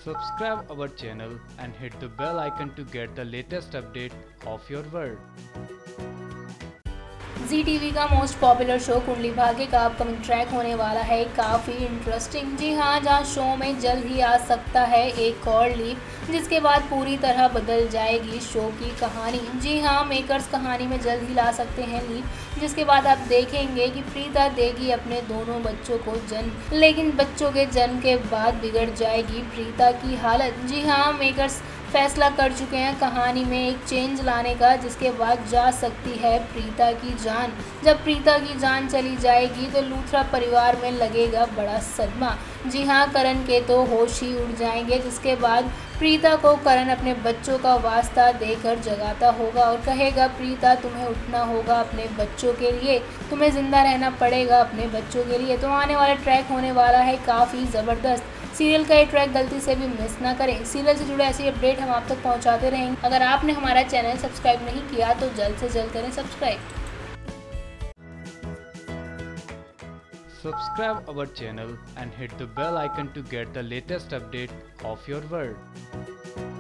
Subscribe our channel and hit the bell icon to get the latest update of your world. Zee TV का most popular show Kundali Bhagya का upcoming track होने वाला है काफ़ी interesting. जी हाँ, जहाँ शो में जल्द ही आ सकता है एक और लीप जिसके बाद पूरी तरह बदल जाएगी शो की कहानी। जी हाँ, मेकर्स कहानी में जल्द ही ला सकते हैं लीप जिसके बाद आप देखेंगे कि प्रीता देगी अपने दोनों बच्चों को जन्म, लेकिन बच्चों के जन्म के बाद बिगड़ जाएगी प्रीता की हालत। जी हाँ, मेकर्स फैसला कर चुके हैं कहानी में एक चेंज लाने का जिसके बाद जा सकती है प्रीता की जान। जब प्रीता की जान चली जाएगी तो लूथरा परिवार में लगेगा बड़ा सदमा। जी हाँ, करण के तो होश ही उड़ जाएंगे जिसके बाद प्रीता को करण अपने बच्चों का वास्ता देकर जगाता होगा और कहेगा प्रीता तुम्हें उठना होगा अपने बच्चों के लिए, तुम्हें ज़िंदा रहना पड़ेगा अपने बच्चों के लिए। तो आने वाला ट्रैक होने वाला है काफ़ी ज़बरदस्त। सीरियल का ये ट्रैक गलती से भी मिस ना करें। सीरियल से जुड़े ऐसी अपडेट हम आप तक पहुंचाते रहेंगे। अगर आपने हमारा चैनल सब्सक्राइब नहीं किया तो जल्द से जल्द करें subscribe. Subscribe our channel and hit the bell icon to get the latest update of your world.